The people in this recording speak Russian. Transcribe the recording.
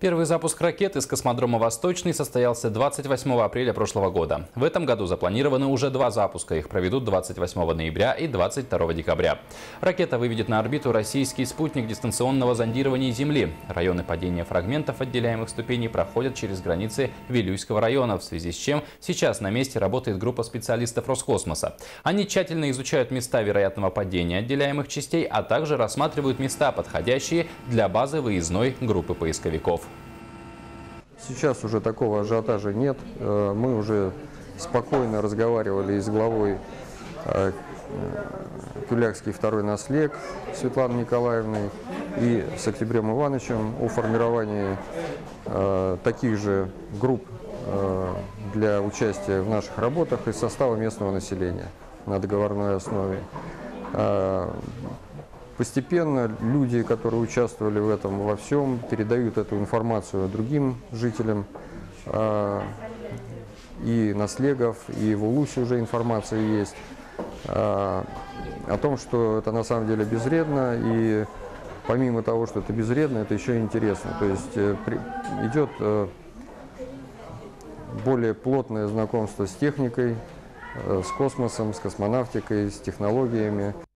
Первый запуск ракет из космодрома «Восточный» состоялся 28 апреля прошлого года. В этом году запланированы уже два запуска. Их проведут 28 ноября и 22 декабря. Ракета выведет на орбиту российский спутник дистанционного зондирования Земли. Районы падения фрагментов отделяемых ступеней проходят через границы Вилюйского района, в связи с чем сейчас на месте работает группа специалистов Роскосмоса. Они тщательно изучают места вероятного падения отделяемых частей, а также рассматривают места, подходящие для базы выездной группы поисковиков. Сейчас уже такого ажиотажа нет. Мы уже спокойно разговаривали с главой Кюлякский второй наслег Светланой Николаевной и с Октябрем Ивановичем о формировании таких же групп для участия в наших работах из состава местного населения на договорной основе. Постепенно люди, которые участвовали в этом во всем, передают эту информацию другим жителям и наслегов, и в Улусе уже информация есть о том, что это на самом деле безвредно, и помимо того, что это безвредно, это еще и интересно. То есть идет более плотное знакомство с техникой, с космосом, с космонавтикой, с технологиями.